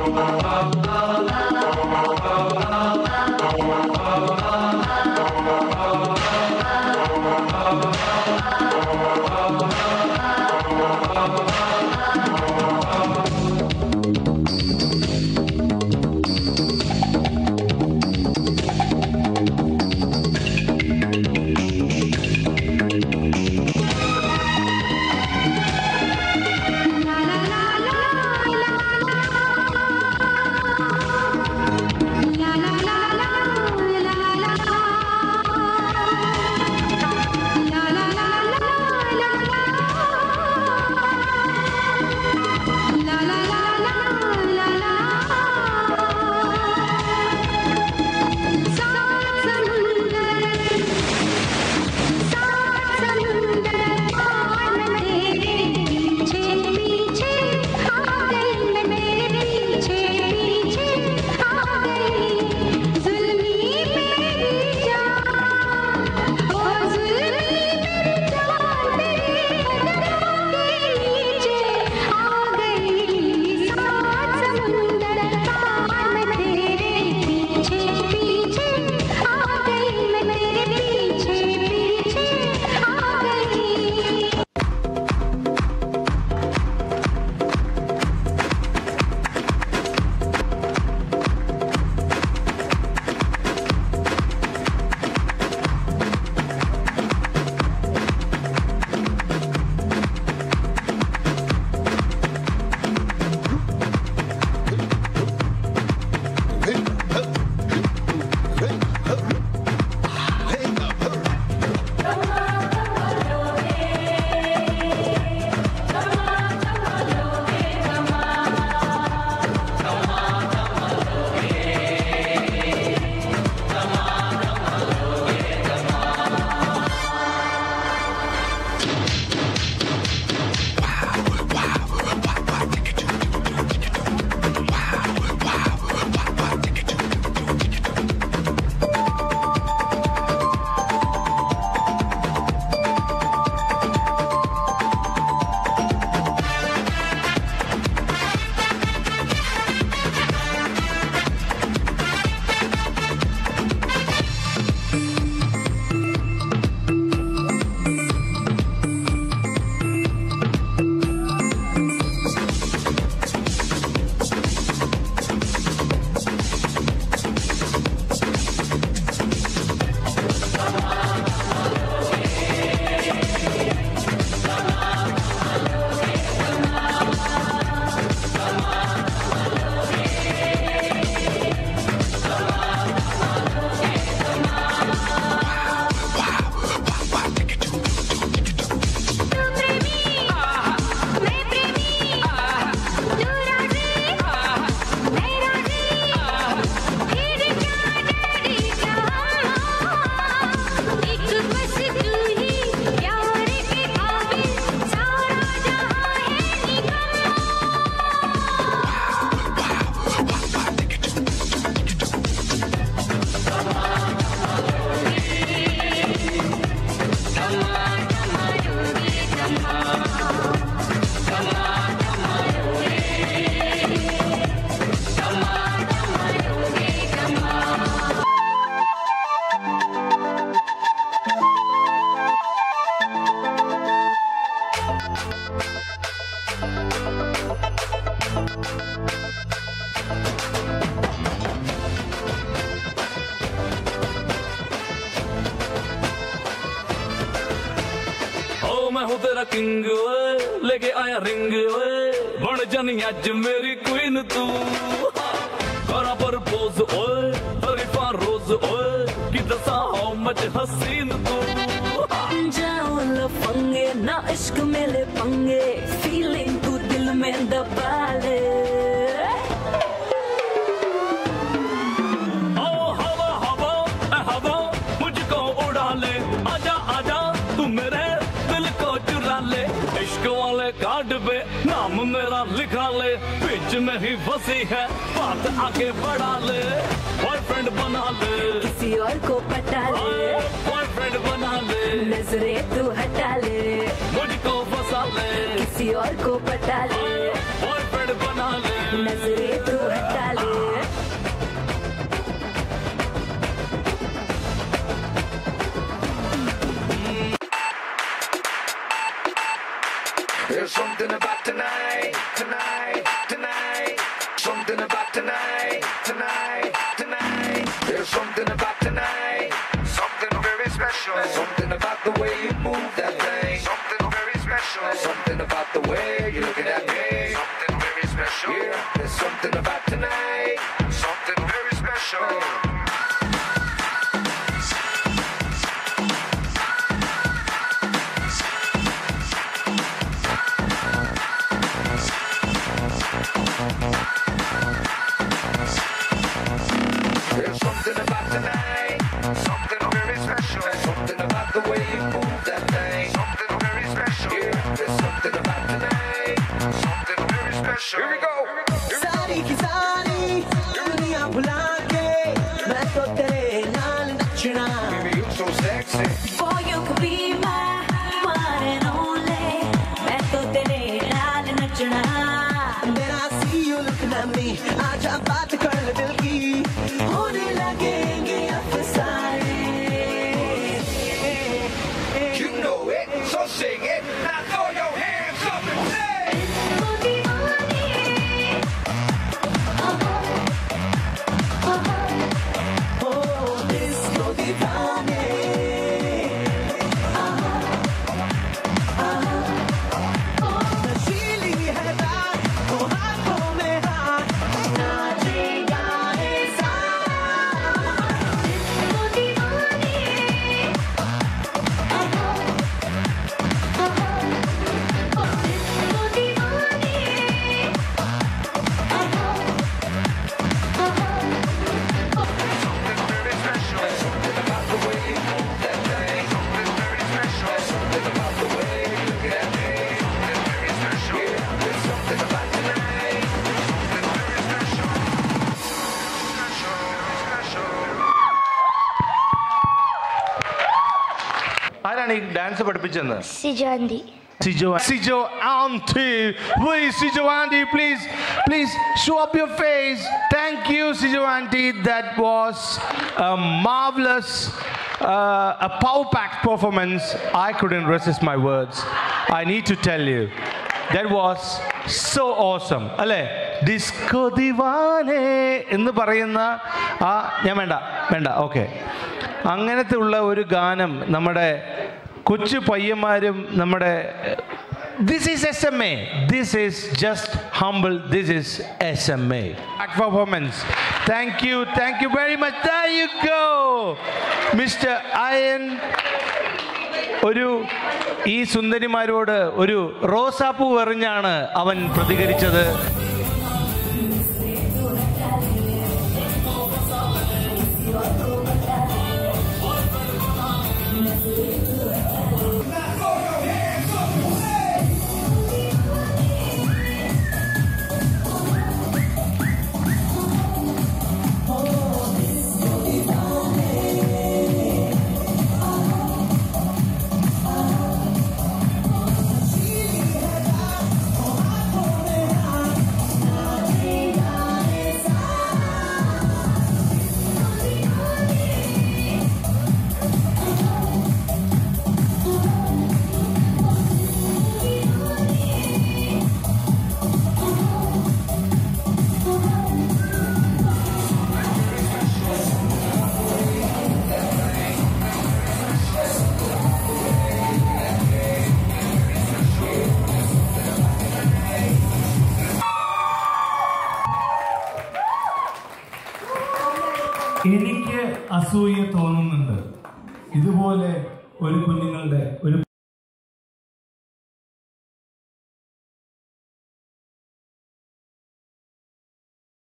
मैं हूँ तेरा किंग ओए, लेके आया रिंग ओए, बन जानी अज मेरी क्वीन तू। करा पर पोज ओए, तरीफा रोज ओए, कि दसा हो मच हसीन तू। जाओ लफंगे ना इश्क में ले पंगे, फीलिंग तू दिल में दबा ले। कार्ड पे नाम मेरा लिखा ले, बीच में ही फंसी है बात आगे बढ़ा ले। बॉयफ्रेंड बना ले, किसी और को पटा ले, बॉयफ्रेंड बना ले, नजरे तू हटा ले, मुझको फंसा ले, किसी और को पटा ले, बॉयफ्रेंड बना ले, नजरे तू हटा ले। something about tonight, tonight, tonight. There's something about tonight, something very special. Something about the way you move that thing, something very special. Something about the way you're looking at me, something very special. Yeah, there's something about tonight, something very special. There's something about tonight, something very special. Something about the way you move that thing, something very special. Yeah, there's something about tonight, something very special. Here we go. सारी की सारी दुनिया भुला के मैं तो तेरे नाल नचना. Baby, you so sexy. Boy, you could be my one and only. मैं तो तेरे नाल नचना. Then I see you looking at me. आजा बात कर ले दिल की. होने लगेंगे अफसाने. You know it, so sing it. Now throw your hands up and say. Oh, disco दीवाने. नशीली है रात, वो हाथों में हाथ. नाचेगा रे साथ. Something very special. Something about the way you move that thing. Something very special. Something about the way you look at me. Something very special. Yeah, there's something about tonight. Something very special. Special, special. ആരാണ് ഈ dance പഠിപ്പിച്ചെന്ന്? Sijo auntie. Sijo Auntie. Please, Sijo Auntie, please show up your face. Thank you, Sijo Auntie. That was a marvelous, a power-packed performance. I couldn't resist my words. I need to tell you, that was so awesome. അല്ലേ? Disco Deewane എന്ന് പറയുന്ന ഞാൻ വേണ്ട okay, അങ്ങനത്തെ ഉള്ള ഒരു ഗാനം നമ്മുടെ കൊച്ചു പയ്യന്മാരും നമ്മുടെ this is SMA, this is just humble, this is SMA performance. Thank you very much. There you go, Mr. Ayan. ഒരു ഈ സുന്ദരിമാരോട് ഒരു റോസാപ്പൂ എറിഞ്ഞാണ് അവൻ പ്രതികരിച്ചത്. എനിക്ക് അസൂയ തോന്നുന്നുണ്ട് ഇതുപോലെ ഒരു കുഞ്ഞുങ്ങളുടെ ഒരു